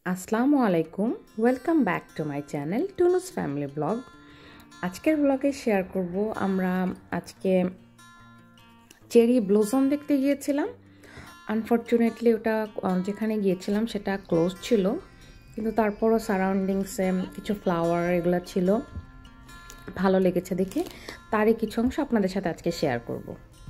আসসালামু আলাইকুম, welcome back to my channel Tunus family vlog. আজকের ব্লগে শেয়ার করব আমরা আজকে চেরি ব্লসম দেখতে গিয়েছিলাম। আনফর্চুনেটলি ওটা যেখানে গিয়েছিলাম সেটা ক্লোজ ছিল, কিন্তু তারপরও সারাউন্ডিংসে কিছু ফ্লাওয়ার এগুলো ছিল, ভালো লেগেছে দেখে। তারই কিছু অংশ আপনাদের সাথে আজকে শেয়ার করব।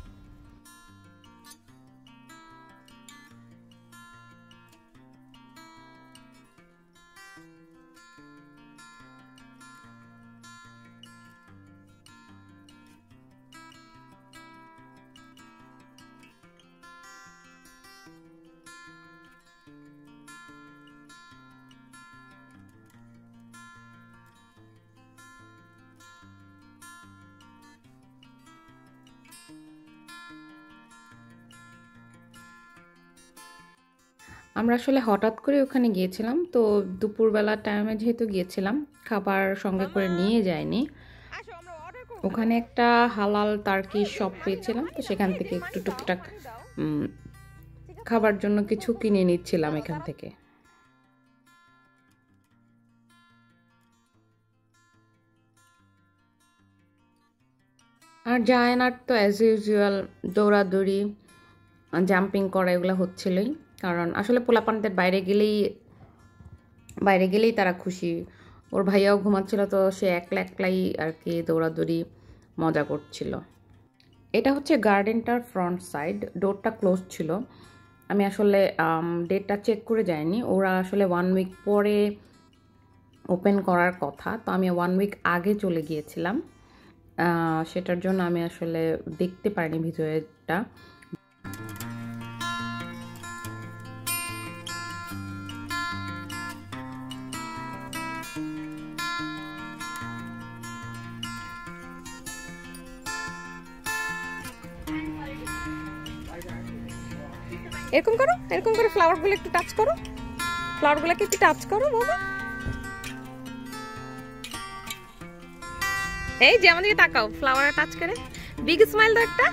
আমরা আসলে হঠাৎ করে ওখানে গিয়েছিলাম, তো দুপুরবেলা টাইমে যেহেতু গিয়েছিলাম, খাবার সঙ্গে করে নিয়ে যাইনি। ওখানে একটা হালাল টার্কি শপ পেয়েছিলাম, তো সেখান থেকে একটু টুকটাক খাবার জন্য কিছু কিনে নিচ্ছিলাম এখান থেকে। আর জায়ানার তো অ্যাজ ইউজুয়াল দৌড়াদৌড়ি, জাম্পিং করা এগুলো হচ্ছিলই, কারণ আসলে পোলাপানদের বাইরে গেলেই তারা খুশি। ওর ভাইয়াও ঘুমাচ্ছিল, তো সে একলা একলাই আর কি দৌড়াদৌড়ি মজা করছিল। এটা হচ্ছে গার্ডেনটার ফ্রন্ট সাইড, ডোরটা ক্লোজ ছিল। আমি আসলে ডেটটা চেক করে যাইনি, ওরা আসলে 1 উইক পরে ওপেন করার কথা, তো আমি 1 উইক আগে চলে গিয়েছিলাম, সেটার জন্য আমি আসলে দেখতে পারিনি ভিতরেরটা। এরকম করে ফ্লাওয়ারগুলো একটু টাচ করো, ফ্লাওয়ারগুলোকে একটু টাচ করো বাবা। এই যে আমাদেরকে তাকাও, ফ্লাওয়ারে টাচ করে বিগ স্মাইল দাও একটা।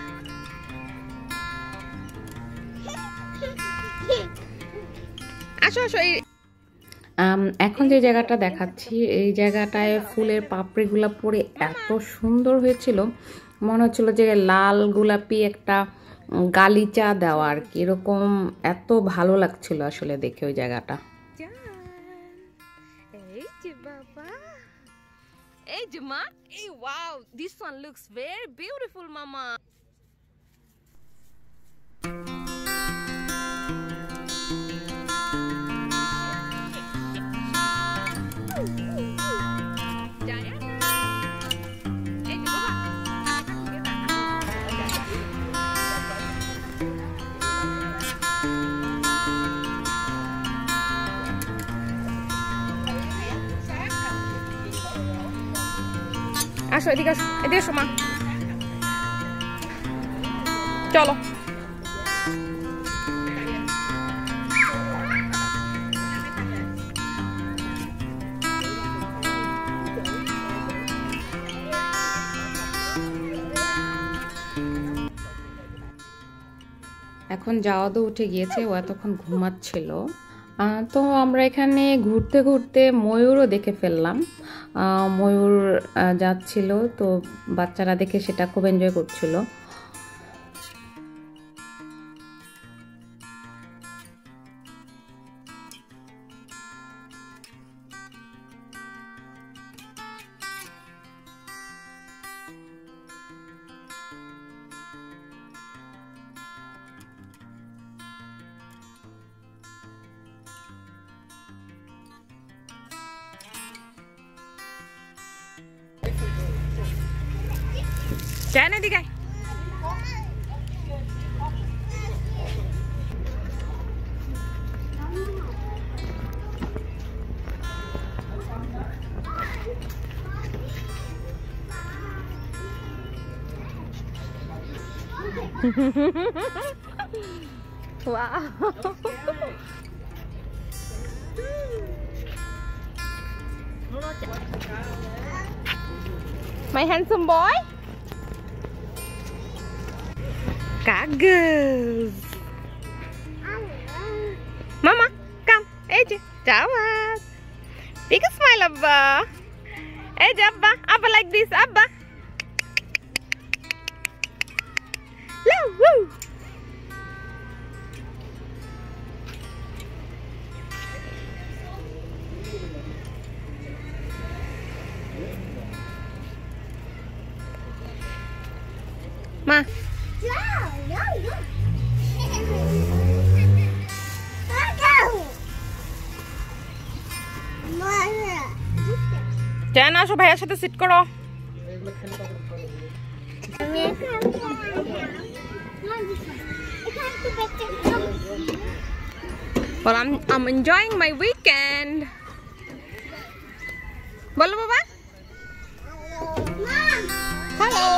আসো আসো। এখন যে জায়গাটা দেখাচ্ছি, এই জায়গাটায় ফুলের পাপড়িগুলা পরে এত সুন্দর হয়েছিল, মনে হচ্ছিল যে লাল গোলাপি একটা গালিচা দেওয়া আর কি, এরকম এত ভালো লাগছিল আসলে দেখে ওই জায়গাটা। এই যে বাবা, এই যে মা, এই wow, this one looks very beautiful মামা। আসো এদিকে, আসো এদিকে, আসো মা, চলো। এখন যাওয়াদও উঠে গিয়েছে, ও এতক্ষণ ঘুমাচ্ছিল। তো আমরা এখানে ঘুরতে ঘুরতে ময়ূরও দেখে ফেললাম। ময়ূর যাচ্ছিল, তো বাচ্চারা দেখে সেটা খুব এনজয় করছিল। যায় না দিকে। Wow. My handsome boy. Kagus. Mama, come. Hey, Jawad. Big smile, Abba. Hey, Abba. Abba like this, Abba. Woo. Ma. Jan, আসো ভাইয়ার সাথে সিট করো। Well, I'm enjoying my weekend. বলো বাবা। Hello.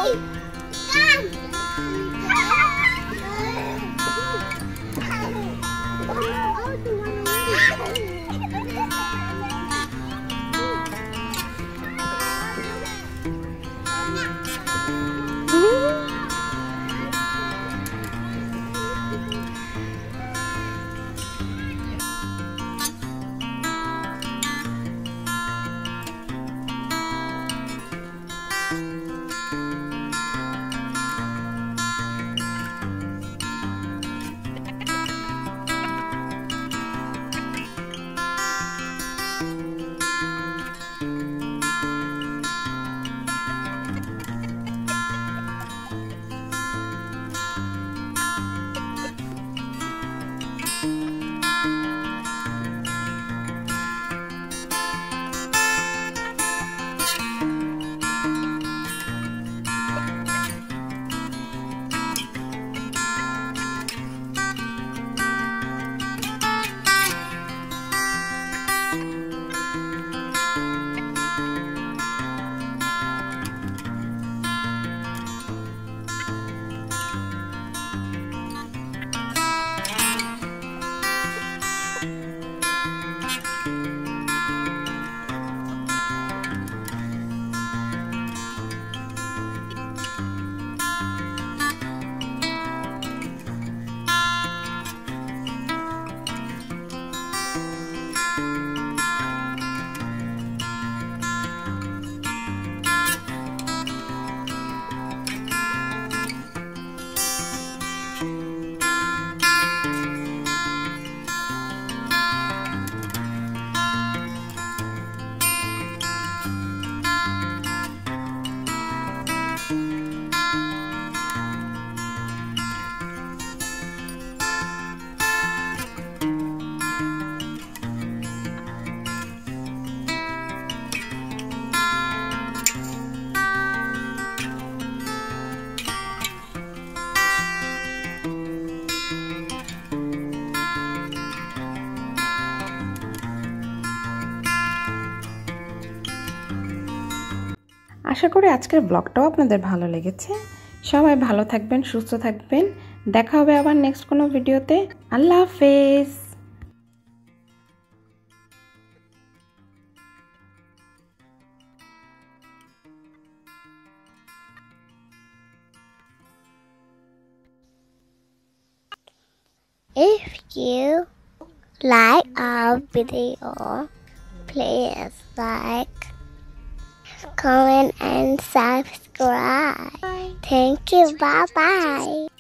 আশা করি আজকের ব্লগটাও আপনাদের ভালো লেগেছে। সবাই ভালো থাকবেন, সুস্থ থাকবেন। দেখা হবে আবার নেক্সট কোনো ভিডিওতে। আল্লাহ হাফেজ। If you like our video, please like, comment and subscribe. Thank you. Bye bye.